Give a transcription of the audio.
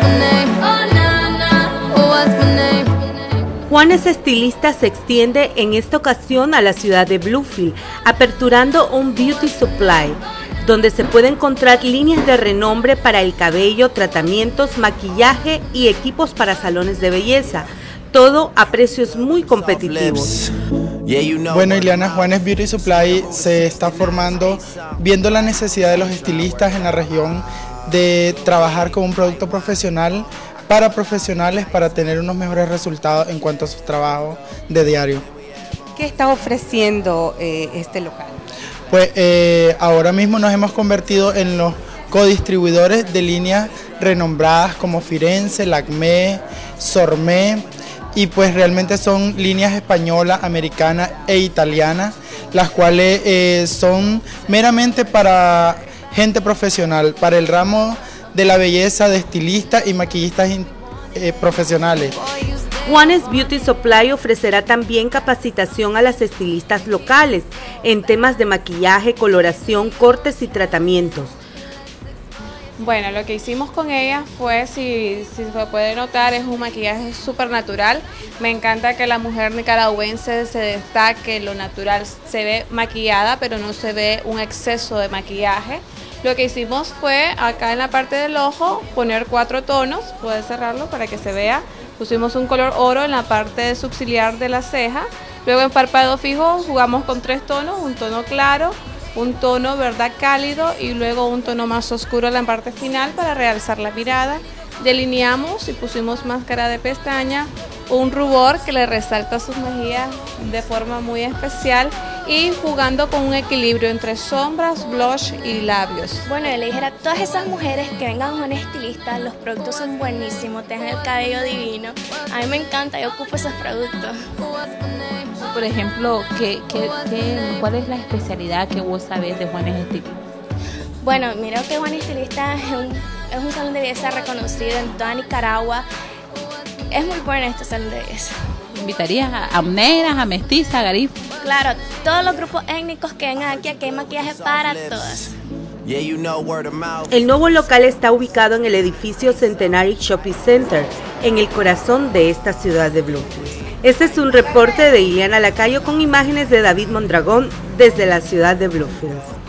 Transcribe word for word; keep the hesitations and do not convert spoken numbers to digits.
Juanes Estilista se extiende en esta ocasión a la ciudad de Bluefield, aperturando un beauty supply, donde se puede encontrar líneas de renombre para el cabello, tratamientos, maquillaje y equipos para salones de belleza, todo a precios muy competitivos. Bueno, Ileana, Juanes Beauty Supply se está formando viendo la necesidad de los estilistas en la región de trabajar con un producto profesional para profesionales para tener unos mejores resultados en cuanto a sus trabajos de diario. ¿Qué está ofreciendo eh, este local? Pues eh, ahora mismo nos hemos convertido en los codistribuidores de líneas renombradas como Firenze, Lakmé, Sormé, y pues realmente son líneas españolas, americanas e italianas, las cuales eh, son meramente para gente profesional, para el ramo de la belleza de estilistas y maquillistas eh, profesionales. Juanes Beauty Supply ofrecerá también capacitación a las estilistas locales en temas de maquillaje, coloración, cortes y tratamientos. Bueno, lo que hicimos con ella fue, si, si se puede notar, es un maquillaje súper natural. Me encanta que la mujer nicaragüense se destaque, lo natural se ve maquillada, pero no se ve un exceso de maquillaje. Lo que hicimos fue, acá en la parte del ojo, poner cuatro tonos, puedes cerrarlo para que se vea. Pusimos un color oro en la parte subciliar de la ceja. Luego en párpado fijo jugamos con tres tonos, un tono claro, un tono verdad cálido y luego un tono más oscuro en la parte final para realzar la mirada. Delineamos y pusimos máscara de pestaña, un rubor que le resalta sus mejillas de forma muy especial y jugando con un equilibrio entre sombras, blush y labios. Bueno, yo le dijera a todas esas mujeres que vengan a un estilista, los productos son buenísimos, te dejan el cabello divino. A mí me encanta, yo ocupo esos productos. Por ejemplo, ¿qué, qué, qué, ¿cuál es la especialidad que vos sabés de Juanes Estilista? Bueno, mira que Juanes Estilista es un, es un salón de belleza reconocido en toda Nicaragua. Es muy bueno este salón de belleza. ¿Invitarías a, a negras, a mestizas, a garif? Claro, todos los grupos étnicos que vengan aquí, aquí hay maquillaje para todas. El nuevo local está ubicado en el edificio Centenary Shopping Center, en el corazón de esta ciudad de Bluefield. Este es un reporte de Ileana Lacayo con imágenes de David Mondragón desde la ciudad de Bluefield.